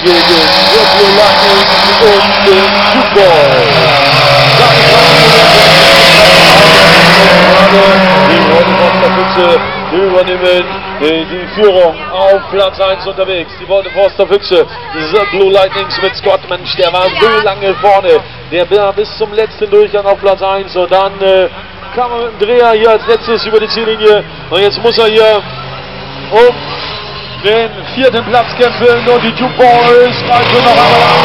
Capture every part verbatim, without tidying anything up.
gegen The Blue Lightning und den Duke Boys. Die Wollte Füchse übernehmen die Führung auf Platz eins unterwegs. Die Wollte Füchse, The Blue Lightnings mit Scottmensch, der war so lange vorne. Der war bis zum letzten Durchgang auf Platz eins und dann äh, kam er mit dem Dreher hier als letztes über die Ziellinie und jetzt muss er hier um den vierten Platz kämpfen und die Duke Boys reichen noch einmal an.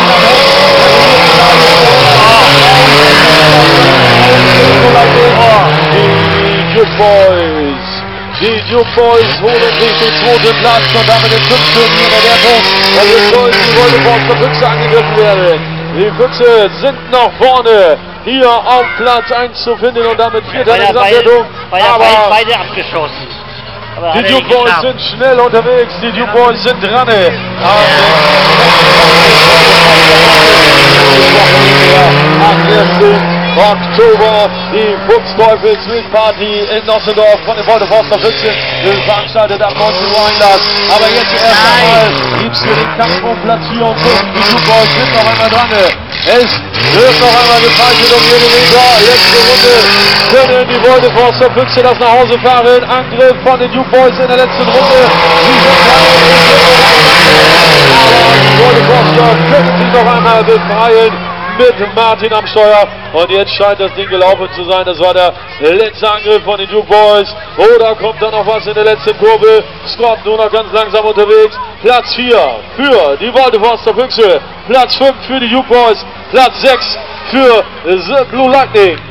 Die Duke Boys, die Duke Boys holen sich den zweiten Platz und damit den fünften hier in der Wertung. Und jetzt sollen die Wolteforster Füchse angegriffen werden. Die Füchse sind noch vorne, hier auf Platz eins zu finden und damit vierter in der Gesamtwertung. Aber beide abgeschossen. Aber die Duke Boys sind schnell unterwegs, die Duke Boys sind dran. Ja. Oktober, die Fuchsteufelswildparty in Nossendorf von den Wolteforster Füchse veranstaltet am neunzehn Uhr Einlass. Aber jetzt erst einmal gibt es für den Kampf um Platz vier und fünf. Die Duke Boys sind noch einmal dran. Es wird noch einmal gezeichnet um jede Meter. Letzte Runde können die Wolteforster Füchse das nach Hause fahren. Angriff von den Duke Boys in der letzten Runde. Sie sind dran. Aber die Wolteforster können sich noch einmal befreien mit Martin am Steuer. Und jetzt scheint das Ding gelaufen zu sein. Das war der letzte Angriff von den Duke Boys. Oder kommt da noch was in der letzten Kurve? Scott nur noch ganz langsam unterwegs. Platz vier für die Wolteforster Füchse. Platz fünf für die Duke Boys. Platz sechs für The Blue Lightning.